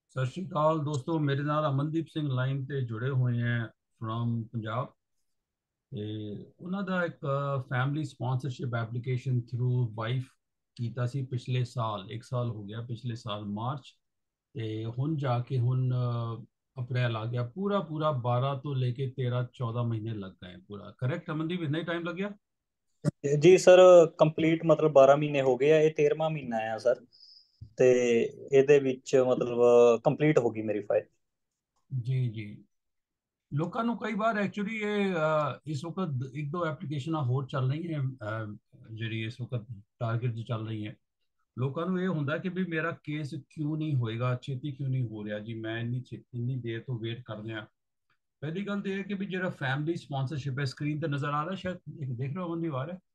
ਸਤਿ ਸ਼੍ਰੀ ਅਕਾਲ ਦੋਸਤੋ, ਮੇਰੇ ਨਾਲ ਅਮਨਦੀਪ ਸਿੰਘ ਲਾਈਨ ਤੇ ਜੁੜੇ ਹੋਏ ਹੈ ਫਰੋਮ ਪੰਜਾਬ। ਤੇ ਉਹਨਾਂ ਦਾ ਇੱਕ family sponsorship application through wife ਕੀਤਾ ਸੀ ਪਿਛਲੇ ਸਾਲ। 1 ਸਾਲ ਹੋ ਗਿਆ, ਪਿਛਲੇ ਸਾਲ ਮਾਰਚ। ਤੇ ਹੁਣ ਜਾ ਕੇ ਹੁਣ ਅਪ੍ਰੈਲ ਆ ਗਿਆ। ਪੂਰਾ ਪੂਰਾ 12 ਤੋਂ ਲੈ ਕੇ 13 14 ਮਹੀਨੇ ਲੱਗ ਗਏ। ਪੂਰਾ ਕਰੈਕਟ ਅਮਨਦੀਪ, ਇੰਨਾ ਹੀ ਟਾਈਮ ਲੱਗਿਆ। ਜੀ ਸਰ, ਕੰਪਲੀਟ ਮਤਲਬ 12 ਮਹੀਨੇ ਹੋ ਗਏ ਆ। ਇਹ 13ਵਾਂ ਮਹੀਨਾ ਆ ਸਰ। ਤੇ ਇਹਦੇ ਵਿੱਚ ਮਤਲਬ ਕੰਪਲੀਟ ਹੋ ਗਈ ਮੇਰੀ ਫਾਈਲ। ਜੀ ਜੀ। ਲੋਕਾਂ ਨੂੰ ਕਈ ਵਾਰ ਐਕਚੁਅਲੀ ਇਹ ਇਸ ਵਕਤ ਇੱਕ ਦੋ ਐਪਲੀਕੇਸ਼ਨਾਂ ਹੋਰ ਚੱਲ ਰਹੀਆਂ, ਜਿਹੜੀ ਇਸ ਵਕਤ ਟਾਰਗੇਟ 'ਚ ਚੱਲ ਰਹੀ ਹੈ। ਲੋਕਾਂ ਨੂੰ ਇਹ ਹੁੰਦਾ ਕਿ ਵੀ ਮੇਰਾ ਕੇਸ ਕਿਉਂ ਨਹੀਂ ਹੋਏਗਾ, ਛੇਤੀ ਕਿਉਂ ਨਹੀਂ ਹੋ ਰਿਹਾ ਜੀ, ਮੈਂ ਇੰਨੀ ਦੇਰ ਤੋਂ ਵੇਟ ਕਰ ਰਿਹਾ। ਪਹਿਲੀ ਗੱਲ ਤਾਂ ਇਹ ਹੈ ਕਿ ਵੀ ਜਿਹੜਾ ਫੈਮਿਲੀ ਸਪਾਂਸਰਸ਼ਿਪ ਹੈ, ਸਕਰੀਨ ਤੇ ਨਜ਼ਰ ਆ ਰਿਹਾ, ਸ਼ਾਇਦ ਇੱਕ ਦੇਖ ਰਹੇ ਹੋ ਬੰਦੀ ਆ ਰਿਹਾ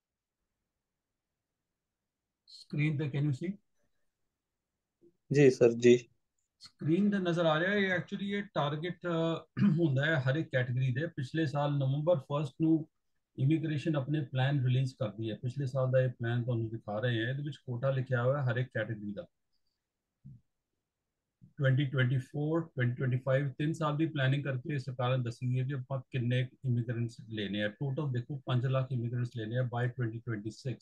ਸਕਰੀਨ ਤੇ, ਕੈਨ ਯੂ ਸੀ? ਜੀ ਸਰ ਜੀ। ਸਕਰੀਨ ਤੇ ਨਜ਼ਰ ਆ ਰਿਹਾ ਹੈ। ਇਹ ਐਕਚੁਅਲੀ ਇਹ ਟਾਰਗੇਟ ਹੁੰਦਾ ਹੈ ਹਰ ਇੱਕ ਕੈਟੇਗਰੀ ਦੇ। ਪਿਛਲੇ ਸਾਲ ਨਵੰਬਰ 1 ਨੂੰ ਇਮੀਗ੍ਰੇਸ਼ਨ ਆਪਣੇ ਪਲਾਨ ਰਿਲੀਜ਼ ਕਰਦੀ ਹੈ। ਪਿਛਲੇ ਸਾਲ ਦਾ ਇਹ ਪਲਾਨ ਤੁਹਾਨੂੰ ਦਿਖਾ ਰਹੇ ਹਾਂ। ਇਹਦੇ ਵਿੱਚ ਕੋਟਾ ਲਿਖਿਆ ਹੋਇਆ ਹੈ ਹਰ ਇੱਕ ਕੈਟੇਗਰੀ ਦਾ। 2024 2025 3 ਸਾਲ ਦੀ ਪਲੈਨਿੰਗ ਕਰਕੇ ਸਰਕਾਰ ਨੇ ਦੱਸੀ ਹੈ ਕਿ ਆਪਾਂ ਕਿੰਨੇ ਇਮੀਗ੍ਰੈਂਟਸ ਲੈਣੇ ਆ। ਟੋਟਲ ਦੇਖੋ 5 ਲੱਖ ਇਮੀਗ੍ਰੈਂਟਸ ਲੈਣੇ ਆ ਬਾਈ 2026।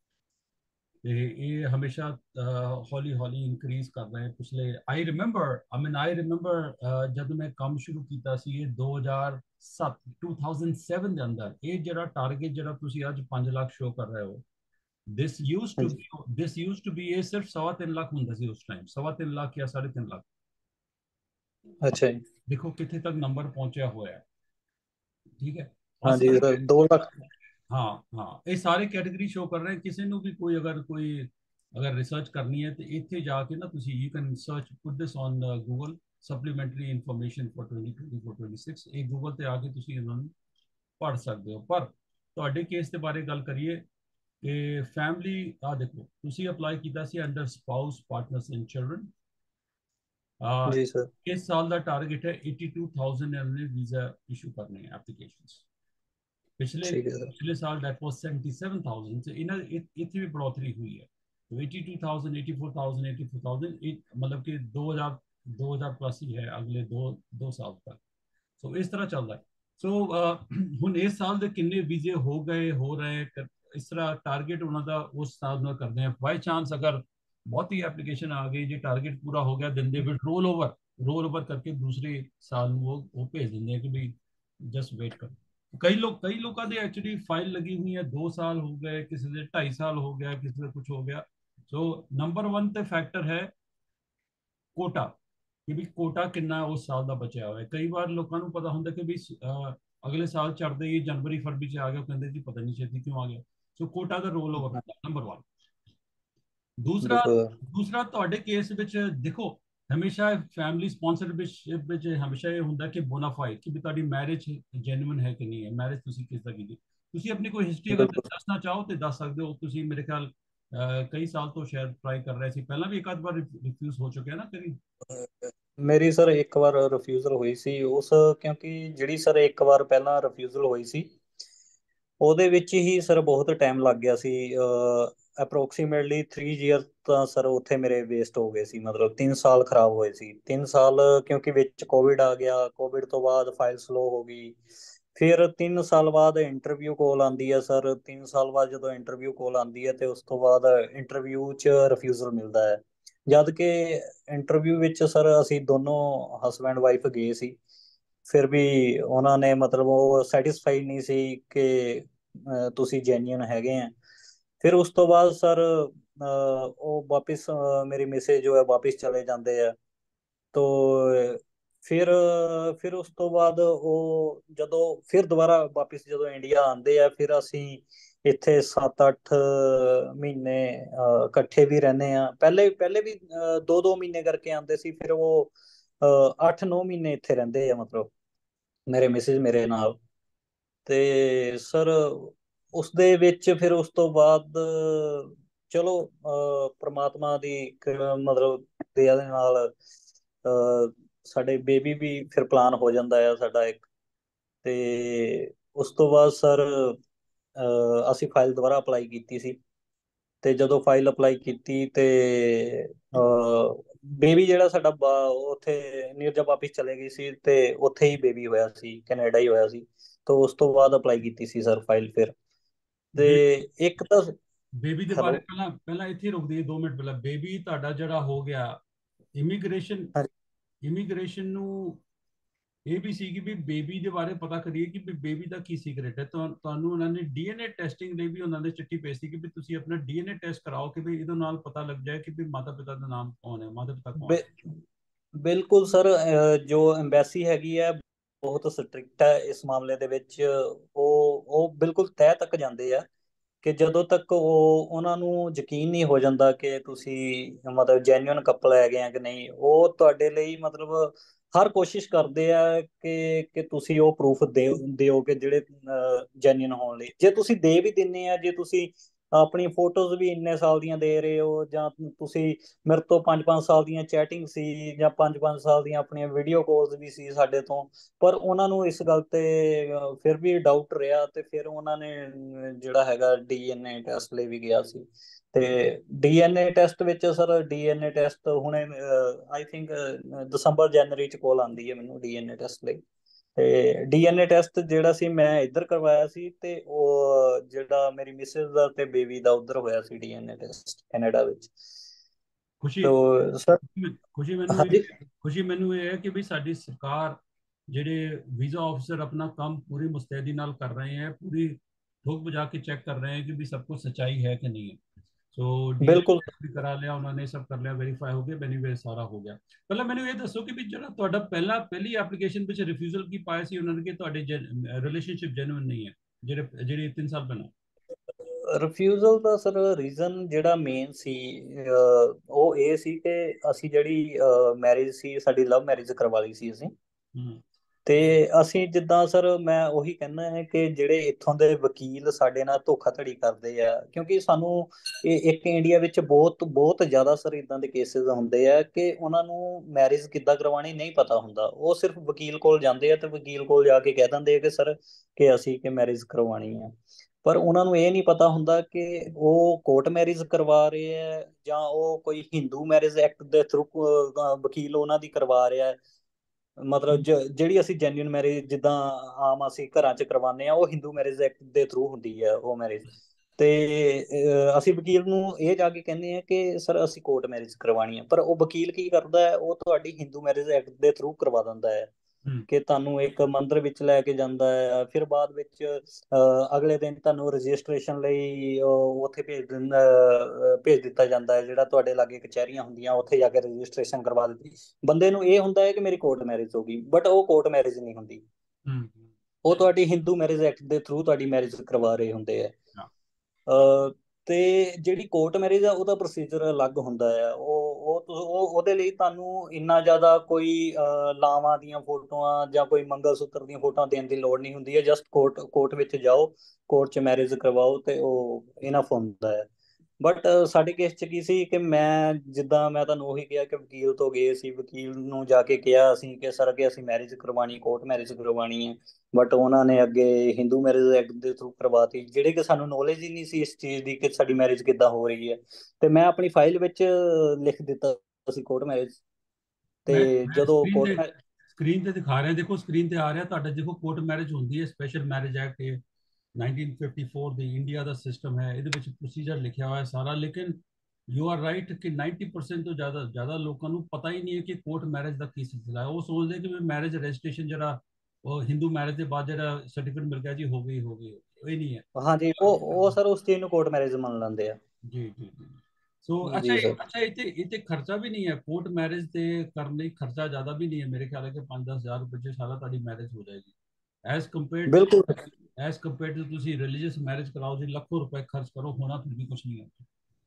ਤੇ ਇਹ ਹਮੇਸ਼ਾ ਹੌਲੀ ਹੌਲੀ ਇਨਕਰੀਜ਼ ਕਰ ਰਹੇ। ਪਿਛਲੇ ਆਈ ਰਿਮੈਂਬਰ ਜਦੋਂ ਮੈਂ ਕੰਮ ਸ਼ੁਰੂ ਕੀਤਾ ਸੀ ਇਹ 2007 2007 ਦੇ ਅੰਦਰ, ਇਹ ਜਿਹੜਾ ਟਾਰਗੇਟ ਜਿਹੜਾ ਤੁਸੀਂ ਅੱਜ 5 ਲੱਖ ਸ਼ੋ ਕਰ ਰਹੇ ਹੋ, ਹਾਂਜੀ। ਦਿਸ ਯੂਜ਼ ਟੂ ਬੀ, ਇਹ ਸਿਰਫ 3.25 ਲੱਖ ਹੁੰਦਾ ਸੀ ਉਸ ਟਾਈਮ। 3.25 ਲੱਖ ਜਾਂ 3.5 ਲੱਖ। ਅੱਛਾ ਜੀ। ਦੇਖੋ ਕਿੱਥੇ ਤੱਕ ਨੰਬਰ ਪਹੁੰਚਿਆ ਹੋਇਆ ਹੈ। ਠੀਕ ਹੈ। ਔਰ ਹਾਂਜੀ ਸਾਰੇ, ਸਰ, 2 ਲੱਖ। हाँ हाँ, ये सारे कैटेगरी शो कर रहे हैं। किसी ਨੂੰ ਵੀ ਕੋਈ ਅਗਰ ਰਿਸਰਚ ਕਰਨੀ ਹੈ ਤੇ ਇੱਥੇ ਜਾ ਕੇ ਨਾ ਤੁਸੀਂ you can search put this on Google supplementary information for 2024-26। ਇਹ ਗੂਗਲ ਤੇ ਆ ਕੇ ਤੁਸੀਂ ਇਹਨਾਂ ਨੂੰ ਪੜ੍ਹ ਸਕਦੇ ਹੋ। ਪਰ ਤੁਹਾਡੇ ਕੇਸ ਦੇ ਬਾਰੇ ਗੱਲ ਕਰੀਏ ਕਿ ਫੈਮਿਲੀ ਆ ਦੇਖੋ, ਤੁਸੀਂ ਅਪਲਾਈ ਕੀਤਾ ਸੀ under spouse partners and children. ਜੀ ਸਰ। ਇਸ ਸਾਲ ਦਾ ਟਾਰਗੇਟ ਹੈ 82,000 ਇਹਨਾਂ ਨੇ ਵੀਜ਼ਾ ਇਸ਼ੂ ਕਰਨੇ ਹੈ ਐਪਲੀਕੇਸ਼ਨਸ। ਪਿਛਲੇ ਠੀਕ ਹੈ ਸਰ। ਪਿਛਲੇ ਸਾਲ that was 77,000। ਤੇ ਇਹਨਾਂ ਇੱਥੇ ਵੀ बढ़ोतरी हुई है। तो 82,000 84,000 84,000 मतलब कि 2000 प्लस ही है अगले दो साल तक। ਸੋ ਇਸ ਤਰ੍ਹਾਂ ਚੱਲਦਾ ਹੈ। ਸੋ ਹੁਣ ਇਸ ਸਾਲ ਦੇ ਕਿੰਨੇ ਵੀਜ਼ੇ ਹੋ ਗਏ, ਹੋ ਰਹੇ, ਇਸ ਤਰ੍ਹਾਂ ਟਾਰਗੇਟ ਉਹਨਾਂ ਦਾ ਉਸ ਹਿਸਾਬ ਨਾਲ ਕਰਦੇ ਆ। ਬਾਈ ਚਾਂਸ ਅਗਰ ਬਹੁਤੀ ਐਪਲੀਕੇਸ਼ਨ ਆ ਗਈ, ਜੇ ਟਾਰਗੇਟ ਪੂਰਾ ਹੋ ਗਿਆ, ਦਿਨ ਦੇ ਵਿੱਚ ਰੋਲ ਓਵਰ ਕਰਕੇ ਦੂਸਰੇ ਸਾਲ ਨੂੰ ਉਹ ਭੇਜ ਦਿੰਦੇ ਆ ਕਿ ਵੀ ਜਸਟ ਵੇਟ ਕਰੋ। ਕਈ ਲੋਕਾਂ ਦੇ ਐਕਚੁਅਲੀ ਫਾਈਲ ਲੱਗੀ ਹੋਈ ਹੈ 2 ਸਾਲ ਹੋ ਗਏ, ਕਿਸੇ ਦੇ 2.5 ਸਾਲ ਹੋ ਗਿਆ, ਕਿਸੇ ਦਾ ਕੁਝ ਹੋ ਗਿਆ। ਸੋ ਨੰਬਰ 1 ਤੇ ਫੈਕਟਰ ਹੈ ਕੋਟਾ, ਕਿ ਵੀ ਕੋਟਾ ਕਿੰਨਾ ਉਸ ਸਾਲ ਦਾ ਬਚਿਆ ਹੋਇਆ ਹੈ। ਕਈ ਵਾਰ ਲੋਕਾਂ ਨੂੰ ਪਤਾ ਹੁੰਦਾ ਕਿ ਵੀ ਅਗਲੇ ਸਾਲ ਚੜ੍ਹਦੇ ਹੀ ਜਨਵਰੀ ਫਰਵਰੀ ਚ ਆ ਗਿਆ, ਕਹਿੰਦੇ ਜੀ ਪਤਾ ਨਹੀਂ ਛੇਤੀ ਕਿਉਂ ਆ ਗਿਆ। ਸੋ ਕੋਟਾ ਦਾ ਰੋਲ ਓਵਰ ਹਾਂ, ਹੁੰਦਾ ਨੰਬਰ 1। ਦੂਸਰਾ ਬਿਲਕੁਲ। ਦੂਸਰਾ ਤੁਹਾਡੇ ਕੇਸ ਵਿੱਚ ਦੇਖੋ, ਹਮੇਸ਼ਾ ਫੈਮਿਲੀ ਸਪਾਂਸਰਸ਼ਿਪ ਵਿੱਚ ਹਮੇਸ਼ਾ ਇਹ ਹੁੰਦਾ ਕਿ ਬੋਨਾਫਾਈਡ, ਕਿ ਵੀ ਤੁਹਾਡੀ ਮੈਰਿਜ ਜੈਨੂਇਨ ਹੈ ਕਿ ਨਹੀਂ ਹੈ, ਮੈਰਿਜ ਤੁਸੀਂ ਕਿਸ ਤਰ੍ਹਾਂ ਕੀਤੀ। ਤੁਸੀਂ ਆਪਣੀ ਕੋਈ ਹਿਸਟਰੀ ਅਗਰ ਬਿਲਕੁਲ। ਦੱਸਣਾ ਚਾਹੋ ਤੇ ਦੱਸ ਸਕਦੇ ਹੋ। ਤੁਸੀਂ ਮੇਰੇ ਖਿਆਲ ਕਈ ਸਾਲ ਤੋਂ ਸ਼ਾਇਦ ਟਰਾਈ ਕਰ ਰਹੇ ਸੀ, ਪਹਿਲਾਂ ਵੀ ਇੱਕ ਆਧ ਵਾਰ ਰਿਫਿਊਜ਼ ਹੋ ਚੁੱਕਿਆ ਨਾ ਕਦੀ। ਮੇਰੀ ਸਰ ਇੱਕ ਵਾਰ ਰਿਫਿਊਜ਼ਲ ਹੋਈ ਸੀ ਉਸ, ਕਿਉਂਕਿ ਜਿਹੜੀ ਸਰ ਇੱਕ ਵਾਰ ਪਹਿਲਾਂ ਰਿਫਿਊਜ਼ਲ ਹੋਈ ਸੀ ਉਹਦੇ ਵਿੱਚ ਹੀ ਸਰ ਬਹੁਤ ਟਾਈਮ ਲੱਗ ਗਿਆ ਸੀ। ਅਪਰੋਕਸੀਮੇਟਲੀ 3 ਈਅਰ ਤਾਂ ਸਰ ਉੱਥੇ ਮੇਰੇ ਵੇਸਟ ਹੋ ਗਏ ਸੀ। ਮਤਲਬ 3 ਸਾਲ ਖਰਾਬ ਹੋਏ ਸੀ। 3 ਸਾਲ ਕਿਉਂਕਿ ਵਿੱਚ ਕੋਵਿਡ ਆ ਗਿਆ। ਕੋਵਿਡ ਤੋਂ ਬਾਅਦ ਫਾਈਲ ਸਲੋ ਹੋ ਗਈ। ਫਿਰ 3 ਸਾਲ ਬਾਅਦ ਇੰਟਰਵਿਊ ਕਾਲ ਆਉਂਦੀ ਹੈ ਸਰ। 3 ਸਾਲ ਬਾਅਦ ਜਦੋਂ ਇੰਟਰਵਿਊ ਕਾਲ ਆਉਂਦੀ ਹੈ ਤੇ ਉਸ ਤੋਂ ਬਾਅਦ ਇੰਟਰਵਿਊ 'ਚ ਰਿਫਿਊਜ਼ਲ ਮਿਲਦਾ ਹੈ। ਜਦ ਕਿ ਇੰਟਰਵਿਊ ਵਿੱਚ ਸਰ ਅਸੀਂ ਦੋਨੋਂ ਹਸਬੈਂਡ ਵਾਈਫ ਗਏ ਸੀ। ਫਿਰ ਵੀ ਉਹਨਾਂ ਨੇ ਮਤਲਬ ਉਹ ਸੈਟੀਸਫਾਈ ਨਹੀਂ ਸੀ ਕਿ ਤੁਸੀਂ ਜੈਨੂਅਨ ਹੈਗੇ ਆ। ਫਿਰ ਉਸ ਤੋਂ ਬਾਅਦ ਸਰ ਉਹ ਵਾਪਿਸ ਮੇਰੀ ਮਿਸੇ ਜੋ ਹੈ ਵਾਪਿਸ ਚਲੇ ਜਾਂਦੇ ਆ। ਤੋ ਫਿਰ ਫਿਰ ਉਸ ਤੋਂ ਬਾਅਦ ਉਹ ਜਦੋਂ ਫਿਰ ਦੁਬਾਰਾ ਵਾਪਿਸ ਜਦੋਂ ਇੰਡੀਆ ਆਉਂਦੇ ਆ, ਫਿਰ ਅਸੀਂ ਇੱਥੇ 7-8 ਮਹੀਨੇ ਇਕੱਠੇ ਵੀ ਰਹਿੰਦੇ ਆ। ਪਹਿਲੇ ਪਹਿਲੇ ਵੀ 2-2 ਮਹੀਨੇ ਕਰਕੇ ਆਉਂਦੇ ਸੀ। ਫਿਰ ਉਹ 8-9 ਮਹੀਨੇ ਇੱਥੇ ਰਹਿੰਦੇ ਆ, ਮਤਲਬ ਮੇਰੇ ਮਿਸਿਸ ਮੇਰੇ ਨਾਲ। ਤੇ ਸਰ ਉਸ ਦੇ ਵਿੱਚ ਫਿਰ ਉਸ ਤੋਂ ਬਾਅਦ ਚਲੋ ਪ੍ਰਮਾਤਮਾ ਦੀ ਮਤਲਬ ਦਇਆ ਦੇ ਨਾਲ ਸਾਡੇ ਬੇਬੀ ਵੀ ਫਿਰ ਪਲਾਨ ਹੋ ਜਾਂਦਾ ਆ ਸਾਡਾ ਇੱਕ। ਤੇ ਉਸ ਤੋਂ ਬਾਅਦ ਸਰ ਅਸੀਂ ਫਾਈਲ ਦੁਬਾਰਾ ਅਪਲਾਈ ਕੀਤੀ ਸੀ। ਤੇ ਜਦੋਂ ਫਾਈਲ ਅਪਲਾਈ ਕੀਤੀ ਤੇ ਬੇਬੀ ਜਿਹੜਾ ਸਾਡਾ ਉੱਥੇ ਨੀਰਜਾ ਵਾਪਿਸ ਚਲੇ ਗਈ ਸੀ, ਤੇ ਉੱਥੇ ਹੀ ਬੇਬੀ ਹੋਇਆ ਸੀ, ਕੈਨੇਡਾ ਹੀ ਹੋਇਆ ਸੀ। ਤਾਂ ਉਸ ਤੋਂ ਬਾਅਦ ਅਪਲਾਈ ਕੀਤੀ ਸੀ ਸਰ ਫਾਈਲ ਫਿਰ। ਤੇ ਇੱਕ ਤਾਂ ਬੇਬੀ ਦੇ ਬਾਰੇ ਹੈਲੋ। ਪਹਿਲਾਂ ਪਹਿਲਾਂ ਇੱਥੇ ਰੁਕ ਦਈਏ 2 ਮਿੰਟ ਪਹਿਲਾਂ। ਬੇਬੀ ਤੁਹਾਡਾ ਜਿਹੜਾ ਹੋ ਗਿਆ, ਇਮੀਗ੍ਰੇਸ਼ਨ ਇਮੀਗ੍ਰੇਸ਼ਨ ਨੂੰ ਇਹ ਵੀ ਸੀ ਕਿ ਵੀ ਬੇਬੀ ਦੇ ਬਾਰੇ ਪਤਾ ਕਰੀਏ ਕਿ ਵੀ ਬੇਬੀ ਦਾ ਕੀ ਸੀਕ੍ਰੇਟ ਹੈ। ਤੁਹਾਨੂੰ ਉਹਨਾਂ ਨੇ ਡੀਐਨਏ ਟੈਸਟਿੰਗ ਲਈ ਵੀ ਉਹਨਾਂ ਨੇ ਚਿੱਠੀ ਭੇਜੀ ਕਿ ਵੀ ਤੁਸੀਂ ਆਪਣਾ ਡੀਐਨਏ ਟੈਸਟ ਕਰਾਓ ਕਿ ਵੀ ਇਹਦੇ ਨਾਲ ਪਤਾ ਲੱਗ ਜਾਏ ਕਿ ਵੀ ਮਾਤਾ ਪਿਤਾ ਦਾ ਨਾਮ ਕੌਣ ਹੈ, ਮਾਤਾ ਪਿਤਾ ਕੌਣ ਬਿ- ਬਿਲਕੁਲ ਸਰ, ਜੋ ਐਮਬੈਸੀ ਹੈਗੀ ਹੈ ਬਹੁਤ ਸਟ੍ਰਿਕਟ ਹੈ ਇਸ ਮਾਮਲੇ ਦੇ ਵਿੱਚ। ਉਹ ਬਿਲਕੁਲ ਤਹਿ ਤੱਕ ਜਾਂਦੇ ਆ ਕਿ ਜਦੋਂ ਤੱਕ ਉਹਨਾਂ ਨੂੰ ਯਕੀਨ ਨਹੀਂ ਹੋ ਜਾਂਦਾ ਕਿ ਤੁਸੀਂ ਮਤਲਬ ਜੈਨੂਇਨ ਕਪਲ ਹੈਗੇ ਆ ਕਿ ਨਹੀਂ, ਉਹ ਤੁਹਾਡੇ ਲਈ ਮਤਲਬ ਹਰ ਕੋਸ਼ਿਸ਼ ਕਰਦੇ ਆ ਕਿ ਤੁਸੀਂ ਉਹ ਪ੍ਰੂਫ ਦਿਓ ਕਿ ਜਿਹੜੇ ਜੈਨੂਇਨ ਹੋਣ ਲਈ। ਜੇ ਤੁਸੀਂ ਦੇ ਵੀ ਦਿੰਦੇ ਆ, ਜੇ ਤੁਸੀਂ ਆਪਣੀ ਫੋਟੋਜ਼ ਵੀ ਇੰਨੇ ਸਾਲ ਦੀਆਂ ਦੇ ਰਹੇ ਹੋ, ਜਾਂ ਤੁਸੀਂ ਮੇਰੇ ਤੋਂ 5-5 ਸਾਲ ਦੀਆਂ ਚੈਟਿੰਗ ਸੀ, ਜਾਂ 5-5 ਸਾਲ ਦੀਆਂ ਆਪਣੀਆਂ ਵੀਡੀਓ ਕਾਲਸ ਵੀ ਸੀ ਸਾਡੇ ਤੋਂ, ਪਰ ਉਹਨਾਂ ਨੂੰ ਇਸ ਗੱਲ ਤੇ ਫਿਰ ਵੀ ਡਾਊਟ ਰਿਹਾ, ਤੇ ਫਿਰ ਉਹਨਾਂ ਨੇ ਜਿਹੜਾ ਹੈਗਾ ਡੀਐਨਏ ਟੈਸਟ ਲਈ ਵੀ ਗਿਆ ਸੀ। ਤੇ ਡੀਐਨਏ ਟੈਸਟ ਵਿੱਚ ਸਰ, ਡੀਐਨਏ ਟੈਸਟ ਹੁਣੇ ਆਈ ਥਿੰਕ ਦਸੰਬਰ ਜਨਵਰੀ ਚ ਕੋਲ ਆਉਂਦੀ ਹੈ ਮੈਨੂੰ ਡੀਐਨਏ ਟੈਸਟ ਲਈ। ਤੇ ਡੀਐਨਏ ਟੈਸਟ ਜਿਹੜਾ ਸੀ ਮੈਂ ਇੱਧਰ ਕਰਵਾਇਆ ਸੀ, ਤੇ ਉਹ ਜਿਹੜਾ ਮੇਰੀ ਮਿਸਿਸ ਦਾ ਤੇ ਬੇਬੀ ਦਾ ਉੱਧਰ ਹੋਇਆ ਸੀ ਡੀਐਨਏ ਟੈਸਟ ਕੈਨੇਡਾ ਵਿੱਚ। ਖੁਸ਼ੀ ਤੋ ਸਰ ਖੁਸ਼ੀ ਮੈਨੂੰ ਹਾਂਜੀ। ਖੁਸ਼ੀ ਮੈਨੂੰ ਇਹ ਹੈ ਕਿ ਵੀ ਸਾਡੀ ਸਰਕਾਰ, ਜਿਹੜੇ ਵੀਜ਼ਾ ਆਫਿਸਰ ਆਪਣਾ ਕੰਮ ਪੂਰੀ ਮੁਸਤੈਦੀ ਨਾਲ ਕਰ ਰਹੇ हैं, पूरी ठोक बजा के चेक कर रहे हैं कि भी सब कुछ सच्चाई है कि नहीं है। सो ਬਿਲਕੁਲ डीएनए भी करा लिया उन्होंने, सब कर लिया, वेरीफाई हो गया, बेनीवे सारा हो ਗਿਆ। ਪਹਿਲਾਂ ਮੈਨੂੰ ਇਹ ਦੱਸੋ ਕਿ ਵੀ ਜਿਹੜਾ ਤੁਹਾਡਾ ਪਹਿਲੀ ਐਪਲੀਕੇਸ਼ਨ ਵਿੱਚ ਰਿਫਿਊਜ਼ਲ ਕੀ ਪਾਇਆ ਸੀ ਉਹਨਾਂ ਨੇ ਕਿ ਤੁਹਾਡੇ ਰਿਲੇਸ਼ਨਸ਼ਿਪ ਜੈਨੂਇਨ ਨਹੀਂ ਹੈ, ਜਿਹੜੇ 3 ਸਾਲ ਪਹਿਲਾਂ। ਰਿਫਿਊਜ਼ਲ ਦਾ ਸਰ ਰੀਜ਼ਨ ਜਿਹੜਾ ਮੇਨ ਸੀ, ਉਹ ਇਹ ਸੀ ਕਿ ਅਸੀਂ ਜਿਹੜੀ ਮੈਰਿਜ ਸੀ, ਸਾਡੀ ਲਵ ਮੈਰਿਜ ਕਰਵਾ ਲਈ ਸੀ ਅਸੀਂ। ਹੂੰ। ਤੇ ਅਸੀਂ ਜਿੱਦਾਂ ਸਰ, ਮੈਂ ਉਹੀ ਕਹਿੰਦਾ ਹੈ ਕਿ ਜਿਹੜੇ ਇੱਥੋਂ ਦੇ ਵਕੀਲ ਸਾਡੇ ਨਾਲ ਧੋਖਾਧੜੀ ਕਰਦੇ ਆ, ਕਿਉਂਕਿ ਸਾਨੂੰ ਇੱਕ ਇੰਡੀਆ ਵਿੱਚ ਬਹੁਤ ਬਹੁਤ ਜ਼ਿਆਦਾ ਸਰ ਇਦਾਂ ਦੇ ਕੇਸਿਸ ਹੁੰਦੇ ਆ ਕਿ ਉਹਨਾਂ ਨੂੰ ਮੈਰਿਜ ਕਿੱਦਾਂ ਕਰਵਾਉਣੀ ਨਹੀਂ ਪਤਾ ਹੁੰਦਾ। ਉਹ ਸਿਰਫ ਵਕੀਲ ਕੋਲ ਜਾਂਦੇ ਆ, ਤੇ ਵਕੀਲ ਕੋਲ ਜਾ ਕੇ ਕਹਿ ਦਿੰਦੇ ਆ ਕਿ ਸਰ ਕਿ ਅਸੀਂ ਕਿ ਮੈਰਿਜ ਕਰਵਾਉਣੀ ਆ। ਪਰ ਉਹਨਾਂ ਨੂੰ ਇਹ ਨਹੀਂ ਪਤਾ ਹੁੰਦਾ ਕਿ ਉਹ ਕੋਰਟ ਮੈਰਿਜ ਕਰਵਾ ਰਹੇ ਆ, ਜਾਂ ਉਹ ਕੋਈ ਹਿੰਦੂ ਮੈਰਿਜ ਐਕਟ ਦੇ ਥਰੂ ਵਕੀਲ ਉਹਨਾਂ ਦੀ ਕਰਵਾ ਰਿਹਾ ਹੈ। ਮਤਲਬ ਜਿਹੜੀ ਅਸੀਂ ਜੈਨੂਇਨ ਮੈਰਿਜ ਜਿੱਦਾਂ ਆਮ ਅਸੀਂ ਘਰਾਂ 'ਚ ਕਰਵਾਉਂਦੇ ਆ, ਉਹ ਹਿੰਦੂ ਮੈਰਿਜ ਐਕਟ ਦੇ ਥਰੂ ਹੁੰਦੀ ਹੈ ਉਹ ਮੈਰਿਜ। ਤੇ ਅਸੀਂ ਵਕੀਲ ਨੂੰ ਇਹ ਜਾ ਕੇ ਕਹਿੰਦੇ ਆ ਕਿ ਸਰ ਅਸੀਂ ਕੋਰਟ ਮੈਰਿਜ ਕਰਵਾਉਣੀ ਹੈ, ਪਰ ਉਹ ਵਕੀਲ ਕੀ ਕਰਦਾ ਹੈ, ਉਹ ਤੁਹਾਡੀ ਹਿੰਦੂ ਮੈਰਿਜ ਐਕਟ ਦੇ ਥਰੂ ਕਰਵਾ ਦਿੰਦਾ ਹੈ। ਹੂੰ। ਕਿ ਤੁਹਾਨੂੰ ਇੱਕ ਮੰਦਿਰ ਵਿੱਚ ਲੈ ਕੇ ਜਾਂਦਾ ਹੈ, ਫਿਰ ਬਾਅਦ ਵਿੱਚ ਅਗਲੇ ਦਿਨ ਤੁਹਾਨੂੰ ਰਜਿਸਟ੍ਰੇਸ਼ਨ ਲਈ ਉੱਥੇ ਭੇਜ ਦਿੱਤਾ ਜਾਂਦਾ ਹੈ, ਜਿਹੜਾ ਤੁਹਾਡੇ ਲਾਗੇ ਕਚਹਿਰੀਆਂ ਹੁੰਦੀਆਂ ਉੱਥੇ ਜਾ ਕੇ ਰਜਿਸਟ੍ਰੇਸ਼ਨ ਕਰਵਾ ਦਿੱਤੀ। ਬੰਦੇ ਨੂੰ ਇਹ ਹੁੰਦਾ ਹੈ ਕਿ ਮੇਰੀ ਕੋਰਟ ਮੈਰਿਜ ਹੋ ਗਈ, ਬਟ ਉਹ ਕੋਰਟ ਮੈਰਿਜ ਨਹੀਂ ਹੁੰਦੀ। ਹੂੰ। ਉਹ ਤੁਹਾਡੀ ਹਿੰਦੂ ਮੈਰਿਜ ਐਕਟ ਦੇ ਥਰੂ ਤੁਹਾਡੀ ਮੈਰਿਜ ਕਰਵਾ ਰਹੇ ਹੁੰਦੇ ਆ। ਹਾਂ। ਤੇ ਜਿਹੜੀ ਕੋਰਟ ਮੈਰਿਜ ਆ ਉਹਦਾ ਪ੍ਰੋਸੀਜਰ ਅਲੱਗ ਹੁੰਦਾ ਆ। ਉਹਦੇ ਲਈ ਤੁਹਾਨੂੰ ਇੰਨਾ ਜ਼ਿਆਦਾ ਕੋਈ ਲਾਵਾਂ ਦੀਆਂ ਫੋਟੋਆਂ ਜਾਂ ਕੋਈ ਮੰਗਲ ਸੂਤਰ ਦੀਆਂ ਫੋਟੋਆਂ ਦੇਣ ਦੀ ਲੋੜ ਨਹੀਂ ਹੁੰਦੀ ਹੈ। ਜਸਟ ਕੋਰਟ ਵਿੱਚ ਜਾਓ, ਕੋਰਟ 'ਚ ਮੈਰਿਜ ਕਰਵਾਓ, ਤੇ ਉਹ ਇਨਫ ਹੁੰਦਾ ਹੈ। ਬਟ ਸਾਡੇ ਕੇਸ 'ਚ ਕੀ ਸੀ ਕਿ ਜਿੱਦਾਂ ਮੈਂ ਤੁਹਾਨੂੰ ਉਹੀ ਕਿਹਾ ਕਿ ਵਕੀਲ ਤੋਂ ਗਏ ਸੀ, ਵਕੀਲ ਨੂੰ ਜਾ ਕੇ ਕਿਹਾ ਅਸੀਂ ਕਿ ਸਰ ਕਿ ਅਸੀਂ ਮੈਰਿਜ ਕਰਵਾਉਣੀ, ਕੋਰਟ ਮੈਰਿਜ ਕਰਵਾਉਣੀ ਹੈ। ਬਟ ਉਹਨਾਂ ਨੇ ਅੱਗੇ ਹਿੰਦੂ ਮੈਰਿਜ ਐਕਟ ਦੇ ਥਰੂ ਕਰਵਾਤੀ, ਜਿਹੜੇ ਕਿ ਸਾਨੂੰ ਨੌਲੇਜ ਹੀ ਨਹੀਂ ਸੀ ਇਸ ਚੀਜ਼ ਦੀ ਕਿ ਸਾਡੀ ਮੈਰਿਜ ਕਿੱਦਾਂ ਹੋ ਰਹੀ ਹੈ। ਤੇ ਮੈਂ ਆਪਣੀ ਫਾਈਲ ਵਿੱਚ ਲਿਖ ਦਿੱਤਾ ਸੀ ਕੋਰਟ ਮੈਰਿਜ। ਮੈਂ ਤੇ ਮੈਂ ਜਦੋਂ ਕੋਰਟ ਮੈਰਿਜ ਸਕਰੀਨ ਤੇ ਦਿਖਾ ਰਿਹਾ, ਦੇਖੋ ਸਕਰੀਨ ਤੇ ਆ ਰਿਹਾ ਤੁਹਾਡਾ, ਦੇਖੋ ਕੋਰਟ ਮੈਰਿਜ ਹੁੰਦੀ ਹੈ, ਸਪੈਸ਼ਲ ਮੈਰਿਜ ਐਕਟ ਇਹ 1954 ਦੀ ਇੰਡੀਆ ਦਾ ਸਿਸਟਮ ਹੈ, ਇਹਦੇ ਵਿੱਚ ਪ੍ਰੋਸੀਜਰ ਲਿਖਿਆ ਹੋਇਆ ਹੈ ਸਾਰਾ। ਲੇਕਿਨ ਯੂ ਆਰ ਰਾਈਟ ਕਿ 90% ਤੋਂ ਜ਼ਿਆਦਾ ਲੋਕਾਂ ਨੂੰ ਪਤਾ ਹੀ ਨਹੀਂ ਹੈ ਕਿ ਕੋਰਟ ਮੈਰਿਜ ਦਾ ਕੀ ਸਿਲਸਿਲਾ ਹੈ। ਉਹ ਸੋਚਦੇ ਕਿ ਮੈਰਿਜ ਰਜਿਸਟ੍ਰੇਸ਼ਨ ਜਿਹੜਾ ਉਹ ਹਿੰਦੂ ਮੈਰਿਜ ਦੇ ਬਾਅਦ ਜਿਹੜਾ ਸਰਟੀਫਿਕੇਟ ਮਿਲ ਗਿਆ ਜੀ, ਹੋ ਗਈ ਹੋ ਗਈ, ਇਹ ਨਹੀਂ ਹੈ। ਹਾਂਜੀ, ਉਹ ਸਰ ਉਸ ਚੀਜ਼ ਨੂੰ ਕੋਰਟ ਮੈਰਿਜ ਮੰਨ ਲੈਂਦੇ ਆ। ਜੀ ਜੀ ਜੀ। ਸੋ ਅੱਛਾ ਜੀ ਸਰ। ਅੱਛਾ, ਇੱਥੇ ਖਰਚਾ ਵੀ ਨਹੀਂ ਹੈ ਕੋਰਟ ਮੈਰਿਜ ਤੇ ਕਰਨ ਲਈ, ਖਰਚਾ ਜ਼ਿਆਦਾ ਵੀ ਨਹੀਂ ਹੈ ਮੇਰੇ ਖਿਆਲ ਹੈ ਕਿ 5-10 ਹਜ਼ਾਰ ਰੁਪਏ 'ਚ ਸਾਰਾ ਤੁਹਾਡੀ ਮੈਰਿਜ ਹੋ ਜਾਏਗੀ। ਐਜ਼ ਕੰਪੇਅਰ ਟੂ ਬਿਲਕੁਲ ਐਜ਼ ਕੰਪੇਅਰ ਟੂ ਤੁਸੀਂ ਰਿਲੀਜੀਅਸ ਮੈਰਿਜ ਕਰਾਓ ਜੀ, ਲੱਖੋਂ ਰੁਪਏ ਖਰਚ ਕਰੋ, ਹੋਣਾ ਫਿਰ ਵੀ ਕੁਝ ਨਹੀਂ ਹੈ।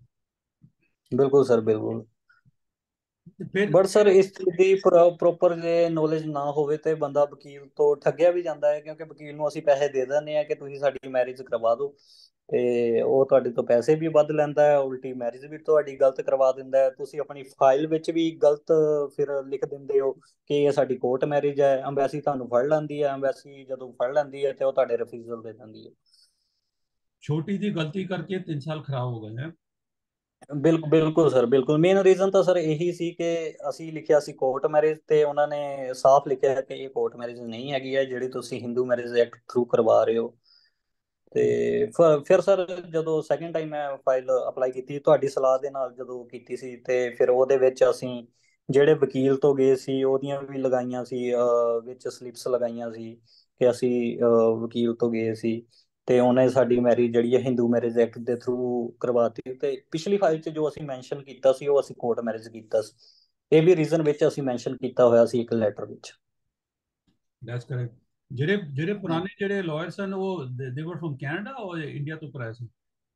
ਬਿਲਕੁਲ ਸਰ, ਬਿਲਕੁਲ। ਤੇ ਫਿਰ ਬਟ ਸਰ ਇਸ ਚੀਜ਼ ਦੀ ਪ੍ਰੋਪਰ ਜੇ ਨੌਲੇਜ ਨਾ ਹੋਵੇ ਤੇ ਬੰਦਾ ਵਕੀਲ ਤੋਂ ਠੱਗਿਆ ਵੀ ਜਾਂਦਾ ਹੈ, ਕਿਉਂਕਿ ਵਕੀਲ ਨੂੰ ਅਸੀਂ ਪੈਸੇ ਦੇ ਦਿੰਦੇ ਆ ਕਿ ਤੁਸੀਂ ਸਾਡੀ ਮੈਰਿਜ ਕਰਵਾ ਦਿਓ, ਤੇ ਉਹ ਤੁਹਾਡੇ ਤੋਂ ਪੈਸੇ ਵੀ ਵੱਧ ਲੈਂਦਾ ਹੈ, ਉਲਟੀ ਮੈਰਿਜ ਵੀ ਤੁਹਾਡੀ ਗਲਤ ਕਰਵਾ ਦਿੰਦਾ ਹੈ। ਤੁਸੀਂ ਆਪਣੀ ਫਾਈਲ ਵਿੱਚ ਵੀ ਗਲਤ ਫਿਰ ਲਿਖ ਦਿੰਦੇ ਹੋ ਕਿ ਇਹ ਸਾਡੀ ਕੋਰਟ ਮੈਰਿਜ ਹੈ। ਅੰਬੈਸੀ ਤੁਹਾਨੂੰ ਫੜ ਲੈਂਦੀ ਹੈ, ਅੰਬੈਸੀ ਜਦੋਂ ਫੜ ਲੈਂਦੀ ਹੈ ਤੇ ਉਹ ਤੁਹਾਡੇ ਰਿਫਿਊਜ਼ਲ ਦੇ ਦਿੰਦੀ ਹੈ। ਛੋਟੀ ਦੀ ਗਲਤੀ ਕਰਕੇ 3 ਸਾਲ ਖਰਾਬ ਹੋ ਗਏ हैं। ਬਿਲਕੁਲ ਸਰ, ਬਿਲਕੁਲ ਮੇਨ ਰੀਜ਼ਨ ਤਾਂ ਸਰ ਇਹੀ ਸੀ ਕਿ ਅਸੀਂ ਲਿਖਿਆ ਸੀ ਕੋਰਟ ਮੈਰਿਜ, ਤੇ ਉਹਨਾਂ ਨੇ ਸਾਫ਼ ਲਿਖਿਆ ਕਿ ਇਹ ਕੋਰਟ ਮੈਰਿਜ ਨਹੀਂ ਹੈਗੀ ਹੈ ਜਿਹੜੀ ਤੁਸੀਂ ਹਿੰਦੂ ਮੈਰਿਜ ਐਕਟ ਥਰੂ ਕਰਵਾ ਰਹੇ ਹੋ। ਤੇ ਫਿਰ ਸਰ ਜਦੋਂ ਸੈਕਿੰਡ ਟਾਈਮ ਮੈਂ ਫਾਈਲ ਅਪਲਾਈ ਕੀਤੀ ਤੁਹਾਡੀ ਸਲਾਹ ਦੇ ਨਾਲ ਜਦੋਂ ਕੀਤੀ ਸੀ, ਤੇ ਫਿਰ ਉਹਦੇ ਵਿੱਚ ਅਸੀਂ ਜਿਹੜੇ ਵਕੀਲ ਤੋਂ ਗਏ ਸੀ ਉਹਦੀਆਂ ਵੀ ਲਗਾਈਆਂ ਸੀ, ਵਿੱਚ ਸਲਿੱਪਸ ਲਗਾਈਆਂ ਸੀ ਕਿ ਅਸੀਂ ਵਕੀਲ ਤੋਂ ਗਏ ਸੀ, ਤੇ ਉਹਨੇ ਸਾਡੀ ਮੈਰਿਜ ਜਿਹੜੀ ਹੈ ਹਿੰਦੂ ਮੈਰਿਜ ਐਕਟ ਦੇ ਥਰੂ ਕਰਵਾਤੀ। ਤੇ ਪਿਛਲੀ ਫਾਈਲ 'ਚ ਜੋ ਅਸੀਂ ਮੈਂਸ਼ਨ ਕੀਤਾ ਸੀ ਉਹ ਅਸੀਂ ਕੋਰਟ ਮੈਰਿਜ ਕੀਤਾ ਸੀ। ਇਹ ਵੀ ਰੀਜ਼ਨ ਵਿੱਚ ਅਸੀਂ ਮੈਂਸ਼ਨ ਕੀਤਾ ਹੋਇਆ ਸੀ ਇੱਕ ਲੈਟਰ ਵਿੱਚ। That's correct. ਜਿਹੜੇ ਜਿਹੜੇ ਪੁਰਾਣੇ ਜਿਹੜੇ ਲਾਇਰ ਸਨ ਉਹ ਦੇ ਵਰ ਫਰਮ ਕੈਨੇਡਾ ਔਰ ਇੰਡੀਆ ਤੋਂ ਕਰਾਏ ਸੀ?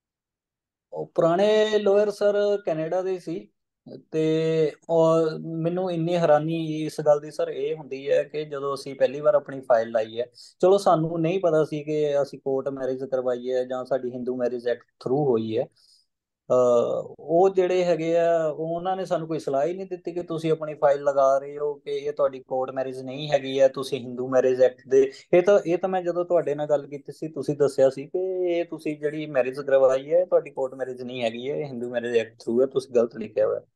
ਉਹ ਪੁਰਾਣੇ ਲੋਅਰ ਸਰ ਕੈਨੇਡਾ ਦੇ ਸੀ। ਤੇ ਔਰ ਮੈਨੂੰ ਇੰਨੀ ਹੈਰਾਨੀ ਇਸ ਗੱਲ ਦੀ ਸਰ ਇਹ ਹੁੰਦੀ ਹੈ ਕਿ ਜਦੋਂ ਅਸੀਂ ਪਹਿਲੀ ਵਾਰ ਆਪਣੀ ਫਾਈਲ ਲਾਈ ਹੈ, ਚਲੋ ਸਾਨੂੰ ਨਹੀਂ ਪਤਾ ਸੀ ਕਿ ਅਸੀਂ ਕੋਰਟ ਮੈਰਿਜ ਕਰਵਾਈ ਹੈ ਜਾਂ ਸਾਡੀ ਹਿੰਦੂ ਮੈਰਿਜ ਐਕਟ ਥਰੂ ਹੋਈ ਹੈ। ਉਹ ਜਿਹੜੇ ਹੈਗੇ ਆ ਉਹਨਾਂ ਨੇ ਸਾਨੂੰ ਕੋਈ ਸਲਾਹ ਹੀ ਨਹੀਂ ਦਿੱਤੀ ਕਿ ਤੁਸੀਂ ਆਪਣੀ ਫਾਈਲ ਲਗਾ ਰਹੇ ਹੋ ਕਿ ਇਹ ਤੁਹਾਡੀ ਕੋਰਟ ਮੈਰਿਜ ਨਹੀਂ ਹੈਗੀ ਹੈ, ਤੁਸੀਂ ਹਿੰਦੂ ਮੈਰਿਜ ਐਕਟ ਦੇ। ਇਹ ਤਾਂ ਮੈਂ ਜਦੋਂ ਤੁਹਾਡੇ ਨਾਲ ਗੱਲ ਕੀਤੀ ਸੀ ਤੁਸੀਂ ਦੱਸਿਆ ਸੀ ਕਿ ਇਹ ਤੁਸੀਂ ਜਿਹੜੀ ਮੈਰਿਜ ਕਰਵਾਈ ਹੈ ਤੁਹਾਡੀ ਕੋਰਟ ਮੈਰਿਜ ਨਹੀਂ ਹੈਗੀ ਹੈ, ਇਹ ਹਿੰਦੂ ਮੈਰਿਜ ਐਕਟ ਥਰੂ ਹੈ, ਤੁਸੀਂ ਗਲਤ ਲਿਖਿਆ ਹੋਇਆ।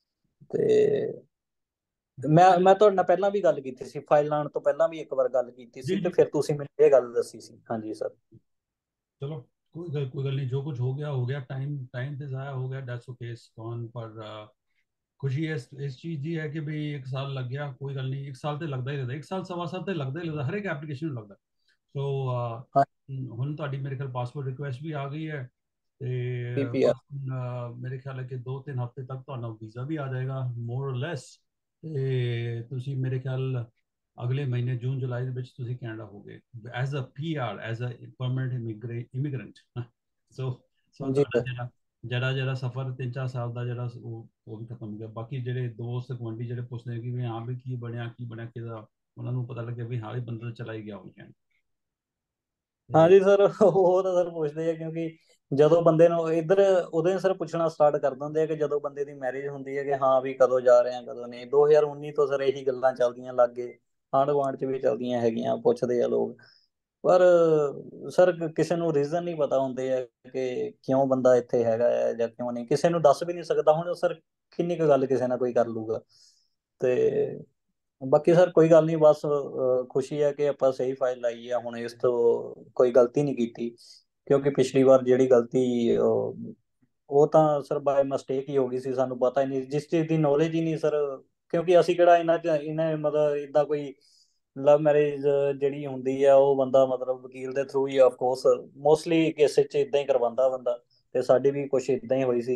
ਤੇ ਮੈਂ ਤੁਹਾਡੇ ਨਾਲ ਪਹਿਲਾਂ ਵੀ ਗੱਲ ਕੀਤੀ ਸੀ, ਫਾਈਲ ਲਾਉਣ ਤੋਂ ਪਹਿਲਾਂ ਵੀ ਇੱਕ ਵਾਰ ਗੱਲ ਕੀਤੀ ਜੀ ਸੀ, ਤੇ ਜੀ। ਫਿਰ ਤੁਸੀਂ ਮੈਨੂੰ ਇਹ ਗੱਲ ਦੱਸੀ ਸੀ। ਹਾਂਜੀ ਸਰ। चलो, कोई गल नहीं, जो कुछ हो गया, टाइम टाइम पे ज़ाया हो गया, दैट्स ओके, इट्स गॉन। पर खुशी इस चीज़ ਦੀ है कि भाई 1 साल लग गया, कोई गल नहीं, 1 साल तो लगता ही रहता, 1 साल सवा साल तो लगता ही रहता, हर एक एप्लीकेशन में लगता। सो ਹਾਂ। ਹੁਣ ਤੁਹਾਡੀ ਮੇਰੇ ਖਿਆਲ ਪਾਸਪੋਰਟ ਰਿਕੁਐਸਟ ਵੀ ਆ ਗਈ ਹੈ, ਤੇ ਪੀਪੀਆਰ। ਬਸ ਮੇਰੇ ਖਿਆਲ ਹੈ ਕਿ 2-3 ਹਫ਼ਤੇ ਤੱਕ ਤੁਹਾਨੂੰ ਵੀਜ਼ਾ ਵੀ ਆ ਜਾਏਗਾ, ਮੋਰ ਔਰ ਲੈਸ। ਤੇ ਤੁਸੀਂ ਮੇਰੇ ਖਿਆਲ ਅਗਲੇ ਮਹੀਨੇ ਜੂਨ ਜੁਲਾਈ ਦੇ ਵਿੱਚ ਤੁਸੀਂ ਕੈਨੇਡਾ ਹੋਗੇ, as a PR, as a permanent immigrant. So ਜੀ ਤੁਹਾਡਾ ਸਰ। ਜਿਹੜਾ ਸਫ਼ਰ 3-4 ਸਾਲ ਦਾ ਜਿਹੜਾ ਉਹ ਵੀ ਖਤਮ ਹੋ ਗਿਆ। ਬਾਕੀ ਜਿਹੜੇ ਦੋਸਤ ਗੁਆਂਢੀ ਜਿਹੜੇ ਪੁੱਛਦੇ ਕਿ ਵੀ ਹਾਂ ਵੀ ਕੀ ਬਣਿਆ ਕਿਹਦਾ, ਉਹਨਾਂ ਨੂੰ ਪਤਾ ਲੱਗਿਆ ਵੀ ਹਾਂ ਵੀ ਬੰਦਾ ਤਾਂ ਚਲਾ ਹੀ ਗਿਆ ਹੁਣ ਕਹਿਣ। ਤੇ ਹਾਂਜੀ ਸਰ, ਉਹ ਤਾਂ ਸਰ ਪੁੱਛਦੇ ਆ ਕਿਉਂਕਿ ਜਦੋਂ ਬੰਦੇ ਨੂੰ ਇੱਧਰ ਉਦੋਂ ਹੀ ਸਰ ਪੁੱਛਣਾ ਸਟਾਰਟ ਕਰ ਦਿੰਦੇ ਆ ਕਿ ਜਦੋਂ ਬੰਦੇ ਦੀ ਮੈਰਿਜ ਹੁੰਦੀ ਹੈ ਕਿ ਹਾਂ ਵੀ ਕਦੋਂ ਜਾ ਰਹੇ ਆ ਕਦੋਂ ਨਹੀਂ। 2019 ਤੋਂ ਸਰ ਇਹੀ ਗੱਲਾਂ ਚੱਲਦੀਆਂ ਲੱਗੇ, ਆਂਢ ਗੁਆਂਢ 'ਚ ਵੀ ਚੱਲਦੀਆਂ ਹੈਗੀਆਂ, ਪੁੱਛਦੇ ਆ ਲੋਕ। ਪਰ ਸਰ ਕਿਸੇ ਨੂੰ ਰੀਜ਼ਨ ਨਹੀਂ ਪਤਾ ਹੁੰਦੇ ਆ ਕਿ ਕਿਉਂ ਬੰਦਾ ਇੱਥੇ ਹੈਗਾ ਹੈ ਜਾਂ ਕਿਉਂ ਨਹੀਂ, ਕਿਸੇ ਨੂੰ ਦੱਸ ਵੀ ਨਹੀਂ ਸਕਦਾ। ਹੁਣ ਸਰ ਕਿੰਨੀ ਕੁ ਗੱਲ ਕਿਸੇ ਨਾਲ ਕੋਈ ਕਰ ਲੂਗਾ। ਤੇ ਬਾਕੀ ਸਰ ਕੋਈ ਗੱਲ ਨਹੀਂ, ਬਸ ਖੁਸ਼ੀ ਹੈ ਕਿ ਆਪਾਂ ਸਹੀ ਫਾਈਲ ਲਾਈ ਆ, ਹੁਣ ਇਸ ਤੋਂ ਕੋਈ ਗਲਤੀ ਨਹੀਂ ਕੀਤੀ। ਕਿਉਂਕਿ ਪਿਛਲੀ ਵਾਰ ਜਿਹੜੀ ਗਲਤੀ ਉਹ ਤਾਂ ਸਰ ਬਾਏ ਮਿਸਟੇਕ ਹੀ ਹੋ ਗਈ ਸੀ, ਸਾਨੂੰ ਪਤਾ ਹੀ ਨਹੀਂ ਜਿਸ ਚੀਜ਼ ਦੀ ਨੌਲੇਜ ਹੀ ਨਹੀਂ ਸਰ। ਕਿਉਂਕਿ ਅਸੀਂ ਕਿਹੜਾ ਇਹਨਾਂ ਮਤਲਬ ਇਦਾਂ ਕੋਈ ਲਵ ਮੈਰਿਜ ਜਿਹੜੀ ਹੁੰਦੀ ਆ ਉਹ ਬੰਦਾ ਮਤਲਬ ਵਕੀਲ ਦੇ ਥਰੂ ਹੀ ਆਫ ਕੋਰਸ ਮੋਸਟਲੀ ਕੇਸਿਸ 'ਚ ਇਦਾਂ ਹੀ ਕਰਵਾਉਂਦਾ ਬੰਦਾ। ਤੇ ਸਾਡੀ ਵੀ ਕੁਛ ਇਦਾਂ ਹੀ ਹੋਈ ਸੀ।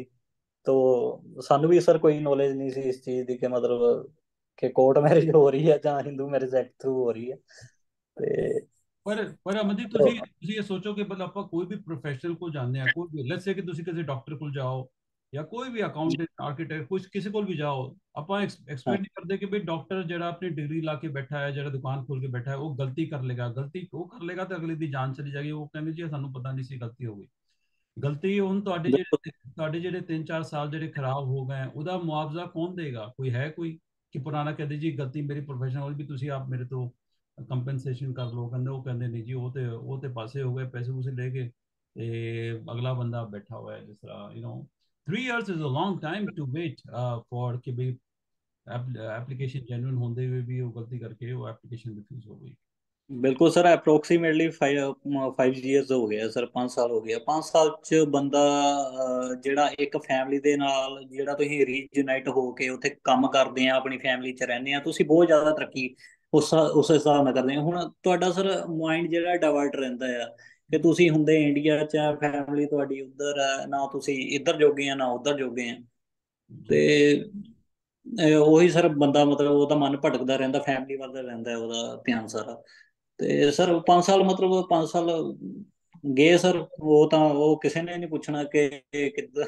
ਤੋ ਸਾਨੂੰ ਵੀ ਸਰ ਕੋਈ ਨੌਲੇਜ ਨਹੀਂ ਸੀ ਇਸ ਚੀਜ਼ ਦੀ ਕਿ ਮਤਲਬ ਕਿ ਕੋਰਟ ਮੈਰਿਜ ਹੋ ਰਹੀ ਹੈ ਜਾਂ ਹਿੰਦੂ ਮੈਰਿਜ ਐਕਟ ਥਰੂ ਹੋ ਰਹੀ ਹੈ। ਤੇ ਪਰ ਅਮਨਦੀਪ, ਤੁਸੀਂ ਇਹ ਸੋਚੋ ਕਿ ਮਤਲਬ ਆਪਾਂ ਕੋਈ ਵੀ ਪ੍ਰੋਫੈਸ਼ਨਲ ਕੋਲ ਜਾਂਦੇ ਆ, ਕੋਈ ਵੀ ਲੈਟਸ ਸੇ ਕਿ ਤੁਸੀਂ ਕਿਸੇ ਡਾਕਟਰ ਕੋਲ ਜਾਓ ਜਾਂ ਕੋਈ ਵੀ ਅਕਾਊਂਟੈਂਟ, ਆਰਕੀਟੈਕਟ, ਕੁਝ ਕਿਸੇ ਕੋਲ ਵੀ ਜਾਓ, ਆਪਾਂ ਹਾਂ। ਐਕਸਪੈਕਟ ਨਹੀਂ ਕਰਦੇ ਕਿ ਵੀ ਡਾਕਟਰ ਜਿਹੜਾ ਆਪਣੀ ਡਿਗਰੀ ਲਾ ਕੇ ਬੈਠਾ ਹੈ, ਜਿਹੜਾ ਦੁਕਾਨ ਖੋਲ ਕੇ ਬੈਠਾ ਹੈ, ਉਹ ਗਲਤੀ ਕਰ ਲੇਗਾ। ਗਲਤੀ ਉਹ ਕਰ ਲੇਗਾ ਤਾਂ ਅਗਲੇ ਦੀ ਜਾਨ ਚਲੀ ਜਾਏਗੀ, ਉਹ ਕਹਿੰਦੇ ਜੀ ਸਾਨੂੰ ਪਤਾ ਨਹੀਂ ਸੀ ਗਲਤੀ ਹੋ ਗਈ। ਗਲਤੀ ਹੁਣ ਬਿਲਕੁਲ। ਤੁਹਾਡੇ ਜਿਹੜੇ 3-4 ਸਾਲ ਜਿਹੜੇ ਖਰਾਬ ਹੋ ਗਏ, ਉਹਦਾ ਮੁਆਵਜ਼ਾ ਕੌਣ ਦੇਗਾ? ਕੋਈ ਹੈ ਕੋਈ ਕਿ ਪੁਰਾਣਾ ਕਹਦੇ ਜੀ ਗਲਤੀ ਮੇਰੀ ਪ੍ਰੋਫੈਸ਼ਨਲ ਵੀ ਤੁਸੀਂ ਆਪ ਮੇਰੇ ਤੋਂ ਕੰਪਨਸੇਸ਼ਨ ਕਰ ਲਓ? ਕਹਿੰਦੇ ਉਹ ਕਹਿੰਦੇ ਨਹੀਂ ਜੀ, ਉਹ ਤੇ ਪਾਸੇ ਹੋ ਗਏ, ਪੈਸੇ ਪੂਸੇ ਲੈ ਕੇ, ਤੇ ਅਗਲਾ ਬੰਦਾ ਬੈਠਾ ਹੋਇਆ ਹੈ ਜਿਸ ਤਰ੍ਹਾਂ 3 years is a long time to wait for ਕਿ ਵੀ ਐਪਲੀਕੇਸ਼ਨ ਜੈਨੂਇਨ ਹੁੰਦੇ ਹੋਏ ਵੀ ਉਹ ਗਲਤੀ ਕਰਕੇ ਉਹ ਐਪਲੀਕੇਸ਼ਨ ਰਿਫਿਊਜ਼ ਹੋ ਗਈ। ਬਿਲਕੁਲ ਸਰ, ਅਪਰੋਕਸੀਮੇਟਲੀ 5 years ਹੋ ਗਿਆ ਸਰ, 5 ਸਾਲ ਹੋ ਗਿਆ। 5 ਸਾਲ ਚ ਬੰਦਾ ਜਿਹੜਾ ਇੱਕ ਫੈਮਿਲੀ ਦੇ ਨਾਲ ਜਿਹੜਾ ਤੁਸੀਂ ਰੀਯੂਨਾਈਟ ਹੋ ਕੇ ਉੱਥੇ ਕੰਮ ਕਰਦੇ ਆ, ਆਪਣੀ ਫੈਮਿਲੀ ਚ ਰਹਿੰਦੇ ਆ, ਤੁਸੀਂ ਬਹੁਤ ਜ਼ਿਆਦਾ ਤਰੱਕੀ ਉਸ ਹਿਸਾਬ ਨਾਲ ਕਰਦੇ ਆ। ਹੁਣ ਤੁਹਾਡਾ ਸਰ ਮਾਈਂਡ ਜਿਹੜਾ ਡਾਇਵਰਟ ਰਹਿੰਦਾ ਆ ਕਿ ਤੁਸੀਂ ਹੁੰਦੇ ਇੰਡੀਆ ਚ ਆ, ਫੈਮਿਲੀ ਤੁਹਾਡੀ ਉੱਧਰ ਆ, ਨਾ ਤੁਸੀਂ ਇੱਧਰ ਜੋਗੇ ਆ ਨਾ ਉੱਧਰ ਜੋਗੇ ਆ। ਜੀ। ਤੇ ਉਹੀ ਸਰ ਬੰਦਾ ਮਤਲਬ ਉਹਦਾ ਮਨ ਭਟਕਦਾ ਰਹਿੰਦਾ, ਫੈਮਿਲੀ ਵੱਲ ਰਹਿੰਦਾ ਉਹਦਾ ਧਿਆਨ ਸਾਰਾ। ਤੇ ਸਰ 5 ਸਾਲ ਮਤਲਬ 5 ਸਾਲ ਗਏ ਸਰ, ਉਹ ਤਾਂ ਉਹ ਕਿਸੇ ਨੇ ਨਹੀਂ ਪੁੱਛਣਾ ਕਿ ਇਹ ਕਿੱਦਾਂ।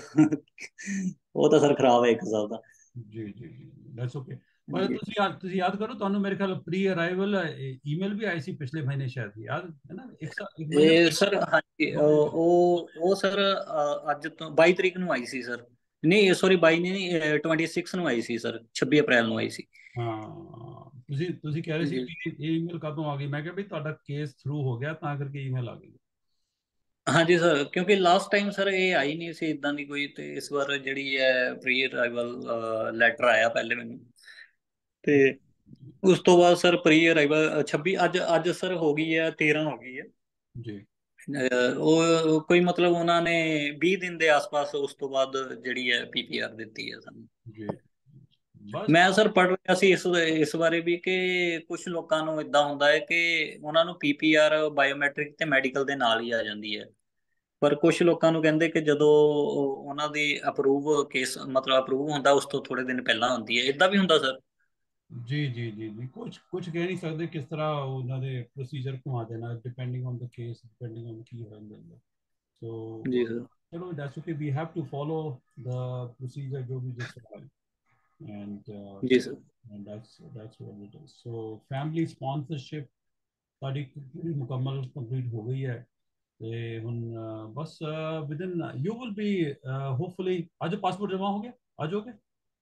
ਉਹ ਤਾਂ ਸਰ ਖਰਾਬ ਹੈ 1 ਸਾਲ ਦਾ। ਜੀ ਜੀ ਜੀ, ਦੈਟਸ ਓਕੇ। ਪਰ ਤੁਸੀਂ ਯਾਦ ਕਰੋ, ਤੁਹਾਨੂੰ ਮੇਰੇ ਖਿਆਲ ਪ੍ਰੀ ਅਰਾਈਵਲ ਈਮੇਲ ਵੀ ਆਈ ਸੀ ਪਿਛਲੇ ਮਹੀਨੇ ਸ਼ਾਇਦ, ਯਾਦ ਹੈ ਨਾ? ਇੱਕ ਮਹੀਨਾ ਇਹ ਸਰ ਹਾਂਜੀ, ਉਹ ਸਰ ਅੱਜ ਤੋਂ 22 ਤਰੀਕ ਨੂੰ ਆਈ ਸੀ ਸਰ। ਨਹੀਂ ਸੌਰੀ, 22 ਨਹੀਂ, 26 ਨੂੰ ਆਈ ਸੀ ਸਰ, 26 ਅਪ੍ਰੈਲ ਨੂੰ ਆਈ ਸੀ। ਹਾਂ, ਤੁਸੀਂ ਕਹਿ ਰਹੇ ਸੀ ਜੀ। ਵੀ ਇਹ ਈਮੇਲ ਕਦੋਂ ਆ ਗਈ? ਮੈਂ ਕਿਹਾ ਵੀ ਤੁਹਾਡਾ ਕੇਸ ਥਰੂ ਹੋ ਗਿਆ ਤਾਂ ਕਰਕੇ ਈਮੇਲ ਆ ਗਈ। ਹਾਂਜੀ ਸਰ, ਕਿਉਂਕਿ ਲਾਸਟ ਟਾਈਮ ਸਰ ਇਹ ਆਈ ਨਹੀਂ ਸੀ ਇਦਾਂ ਦੀ ਕੋਈ, ਤੇ ਇਸ ਵਾਰ ਜਿਹੜੀ ਹੈ ਪ੍ਰੀ ਅਰਾਈਵਲ ਲੈਟਰ ਆਇਆ ਪਹਿਲੇ ਮੈਨੂੰ। ਤੇ ਉਸ ਤੋਂ ਬਾਅਦ ਸਰ ਪ੍ਰੀ ਅਰਾਈਵਲ 26 ਅੱਜ ਸਰ ਹੋ ਗਈ ਹੈ, 13 ਹੋ ਗਈ ਹੈ। ਜੀ ਉਹ ਕੋਈ ਮਤਲਬ ਉਹਨਾਂ ਨੇ 20 ਦਿਨ ਦੇ ਆਸ-ਪਾਸ ਉਸ ਤੋਂ ਬਾਅਦ ਜਿਹੜੀ ਹੈ ਪੀਪੀਆਰ ਦਿੱਤੀ ਹੈ ਸਾਨੂੰ। ਜੀ ਬਸ। ਮੈਂ ਸਰ ਪੜ੍ਹ ਰਿਹਾ ਸੀ ਇਸ ਬਾਰੇ ਵੀ ਕਿ ਕੁਝ ਲੋਕਾਂ ਨੂੰ ਇਦਾਂ ਹੁੰਦਾ ਹੈ ਕਿ ਉਹਨਾਂ ਨੂੰ ਪੀਪੀਆਰ ਬਾਇਓਮੈਟ੍ਰਿਕ ਤੇ ਮੈਡੀਕਲ ਦੇ ਨਾਲ ਹੀ ਆ ਜਾਂਦੀ ਹੈ। ਪਰ ਕੁਝ ਲੋਕਾਂ ਨੂੰ ਕਹਿੰਦੇ ਕਿ ਜਦੋਂ ਉਹਨਾਂ ਦੀ ਅਪਰੂਵ ਕੇਸ ਮਤਲਬ ਅਪਰੂਵ ਹੁੰਦਾ ਉਸ ਤੋਂ ਥੋੜੇ ਦਿਨ ਪਹਿਲਾਂ ਹੁੰਦੀ ਹੈ, ਇਦਾਂ ਵੀ ਹੁੰਦਾ ਸਰ। ਜੀ ਜੀ ਜੀ ਜੀ ਕੁਝ ਕਹਿ ਨਹੀਂ ਸਕਦੇ ਕਿਸ ਤਰ੍ਹਾਂ ਉਹਨਾਂ ਦੇ ਪ੍ਰੋਸੀਜਰ ਘੁਮਾ ਦੇਣਾ, depending on the case, depending on ਕੀ ਹੋ ਜਾਂਦਾ। ਜੀ ਸੋ ਸਰ। ਚਲੋ that's okay, we have to follow the procedure ਜੋ ਵੀ described, and ਜੀ sir. that's what it is. So family sponsorship ਸਾਡੀ ਪੂਰੀ ਮੁਕੰਮਲ ਕੰਪਲੀਟ ਹੋ ਗਈ ਹੈ। ਤੇ ਹੁਣ ਬਸ within you will be hopefully ਅੱਜ ਪਾਸਪੋਰਟ ਜਮਾ ਹੋ ਗਿਆ, ਅੱਜ ਹੋ ਗਿਆ।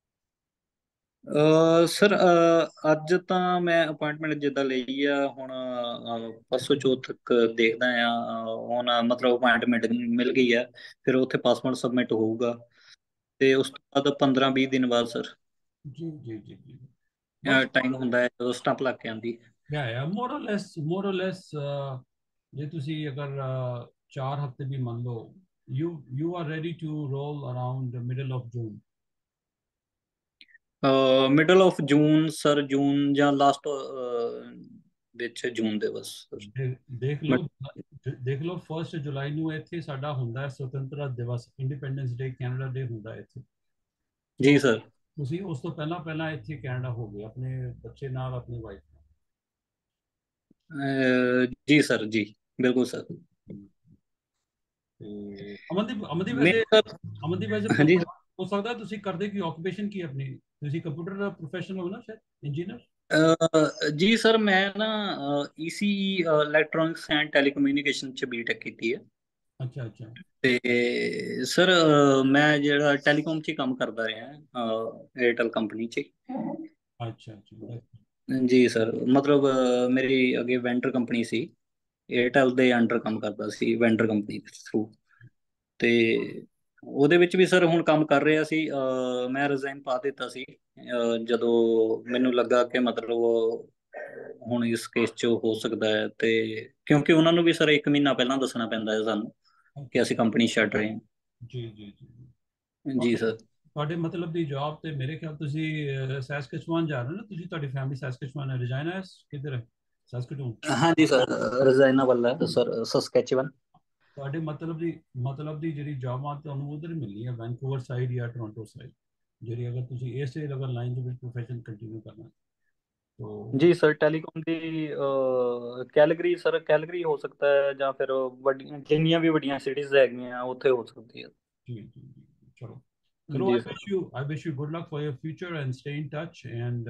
ਸਰ ਅੱਜ ਤਾਂ ਮੈਂ ਅਪਾਇੰਟਮੈਂਟ ਜਿੱਦਾਂ ਲਈ ਆ ਹੁਣ, ਪਰਸੋਂ ਚੌਥ ਤੱਕ ਦੇਖਦਾ ਆ। ਹੁਣ ਮਤਲਬ ਅਪਾਇੰਟਮੈਂਟ ਮਿਲ ਗਈ ਆ, ਫਿਰ ਉੱਥੇ ਪਾਸਪੋਰਟ ਸਬਮਿਟ ਹੋਊਗਾ, ਤੇ ਉਸ ਤੋਂ ਬਾਅਦ 15-20 ਦਿਨ ਬਾਅਦ ਸਰ ਜੀ ਜੀ ਜੀ ਜੀ ਬਸ। ਟਾਈਮ ਹੁੰਦਾ ਹੈ ਜਦੋਂ ਸਟੰਪ ਲੱਗ ਕੇ ਆਉਂਦੀ। ਯਾ ਮੋਰ অর ਲੈਸ ਜੇ ਤੁਸੀਂ ਅਗਰ 4 ਹਫ਼ਤੇ ਵੀ ਮੰਨ ਲਓ, you are ready to roll around middle of June. Middle of June sir, June ਜਾਂ ਲਾਸਟ ਵਿੱਚ ਜੂਨ ਦੇ ਬਸ ਸਰ। ਦੇਖ ਲਓ, ਦੇਖ ਲਓ 1 ਜੁਲਾਈ ਨੂੰ ਇੱਥੇ ਸਾਡਾ ਹੁੰਦਾ ਹੈ ਸੁਤੰਤਰਤਾ ਦਿਵਸ, ਇੰਡੀਪੈਂਡੈਂਸ ਡੇ, ਕੈਨੇਡਾ ਡੇ ਹੁੰਦਾ ਹੈ ਇੱਥੇ। ਜੀ ਸੋ ਸਰ। ਤੁਸੀਂ ਉਸ ਤੋਂ ਪਹਿਲਾਂ ਪਹਿਲਾਂ ਇੱਥੇ ਕੈਨੇਡਾ ਹੋ ਗਏ ਆਪਣੇ ਬੱਚੇ ਨਾਲ, ਆਪਣੀ ਵਾਈਫ ਜੀ ਸਰ ਜੀ, ਬਿਲਕੁਲ ਸਰ। ਨਾਲ। ਤੇ ਅਮਨਦੀਪ ਵੈਸੇ, ਮੇਰਾ ਅਮਨਦੀਪ ਵੈਸੇ ਹਾਂਜੀ। ਹੋ ਸਕਦਾ ਤੁਸੀਂ ਕਰਦੇ ਕੀ, ਆਕੂਪੇਸ਼ਨ ਕੀ ਆਪਣੀ, ਤੁਸੀਂ ਕੰਪਿਊਟਰ ਦਾ ਪ੍ਰੋਫੈਸ਼ਨਲ ਹੋ ਨਾ ਸ਼ਾਇਦ, ਇੰਜੀਨੀਅਰ। ਜੀ ਸਰ, ਮੈਂ ਨਾ ਈਸੀ ਇਲੈਕਟ੍ਰੋਨਿਕਸ ਐਂਡ ਟੈਲੀਕਮਿਊਨੀਕੇਸ਼ਨ ਚ ਬੀਟੈਕ ਕੀਤੀ ਹੈ। ਅੱਛਾ ਅੱਛਾ ਤੇ ਸਰ ਮੈਂ ਜਿਹੜਾ ਟੈਲੀਕਾਮ 'ਚ ਹੀ ਕੰਮ ਕਰਦਾ ਰਿਹਾ, ਏਅਰਟੈਲ ਕੰਪਨੀ 'ਚ। ਅੱਛਾ ਅੱਛਾ ਜੀ ਸਰ, ਮਤਲਬ ਮੇਰੀ ਅੱਗੇ ਵੈਂਡਰ ਕੰਪਨੀ ਸੀ, ਏਅਰਟੈਲ ਦੇ ਅੰਡਰ ਕੰਮ ਕਰਦਾ ਸੀ ਵੈਂਡਰ ਕੰਪਨੀ ਦੇ ਥਰੂ। ਤੇ ਉਹਦੇ ਵਿੱਚ ਵੀ ਸਰ ਹੁਣ ਕੰਮ ਕਰ ਰਿਹਾ ਸੀ। ਮੈਂ ਰਿਜ਼ਾਈਨ ਪਾ ਦਿੱਤਾ ਸੀ ਜਦੋਂ ਮੈਨੂੰ ਲੱਗਾ ਕਿ ਮਤਲਬ ਹੁਣ ਇਸ ਕੇਸ 'ਚ ਹੋ ਸਕਦਾ ਹੈ, ਤੇ ਕਿਉਂਕਿ ਉਹਨਾਂ ਨੂੰ ਵੀ ਸਰ 1 ਮਹੀਨਾ ਪਹਿਲਾਂ ਦੱਸਣਾ ਪੈਂਦਾ ਹੈ ਸਾਨੂੰ ਕਿ ਅੱਛਾ। ਅਸੀਂ ਕੰਪਨੀ ਛੱਡ ਰਹੇ ਹਾਂ। ਜੀ ਜੀ ਜੀ ਜੀ ਤੁਹਾਡੇ ਸਰ। ਤੁਹਾਡੇ ਮਤਲਬ ਦੀ ਜੌਬ ਤੇ ਮੇਰੇ ਖਿਆਲ ਤੁਸੀਂ ਸੈਸਕਚੁਆਨ ਜਾ ਰਹੇ ਹੋ ਨਾ, ਤੁਸੀਂ ਤੁਹਾਡੀ ਫੈਮਿਲੀ ਸੈਸਕਚੁਆਨ ਹੈ, ਰਜਾਇਨਾ ਕਿੱਧਰ ਹੈ, ਸੈਸਕਟੂਨ। ਹਾਂਜੀ ਸਰ, ਰਜ਼ਾਇਨਾ ਵੱਲ ਹੈ ਸਰ, ਸਸਕੈਚੁਅਨ। ਤੁਹਾਡੇ ਮਤਲਬ ਦੀ ਜਿਹੜੀ ਜੌਬਾਂ ਤੁਹਾਨੂੰ ਉਧਰ ਹੀ ਮਿਲਣੀ ਹੈ, ਵੈਨਕੂਵਰ ਸਾਈਡ ਜਾਂ ਟੋਰਾਂਟੋ ਸਾਈਡ, ਜਿਹੜੀ ਅਗਰ ਤੁਸੀਂ ਇਸੇ ਅਗਰ ਲਾਈਨ ਦੇ ਵਿੱਚ ਪ੍ਰੋਫੈਸ਼ਨ ਕੰਟੀਨਿਊ ਕਰਨਾ तो। ਜੀ ਸਰ, ਟੈਲੀਕਾਮ ਦੀ ਕੈਲਗਰੀ ਸਰ, ਕੈਲਗਰੀ ਹੋ ਸਕਦਾ ਹੈ, ਜਾਂ ਫਿਰ ਵੱਡੀਆਂ ਜਿੰਨੀਆਂ ਵੀ ਵੱਡੀਆਂ ਸਿਟੀਜ਼ ਹੈਗੀਆਂ ਉੱਥੇ ਹੋ ਸਕਦੀ ਹੈ। जी जी जी चलो चलो, ਜੀ sir. I wish you good luck for your future and stay in touch and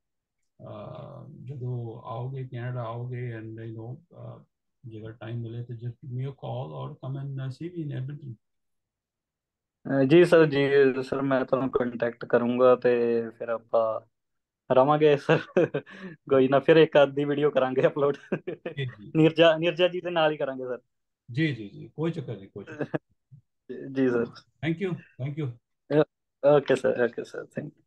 ਜਦੋਂ आओगे कनाडा आओगे एंड यू नो ਜੇ ਅਗਰ ਟਾਈਮ ਮਿਲੇ ਤਾਂ just give me a call or come and see me in Edmonton. ਜੀ sir, ਜੀ sir, ਮੈਂ ਤੁਹਾਨੂੰ ਕੰਟੈਕਟ ਕਰੂੰਗਾ ਤੇ ਫਿਰ ਆਪਾਂ ਰਵਾਂਗੇ ਸਰ। ਕੋਈ ਨਾ, ਫਿਰ ਇੱਕ ਆधी ਵੀਡੀਓ ਕਰਾਂਗੇ ਅਪਲੋਡ। ਜੀ ਜੀ ਨੀਰਜਾ ਜੀ ਦੇ ਨਾਲ ਹੀ ਕਰਾਂਗੇ ਸਰ। जी कोई चक्कर नहीं, कोई चक्कर। जी sir. Thank you thank you. Okay sir, okay sir, thank you.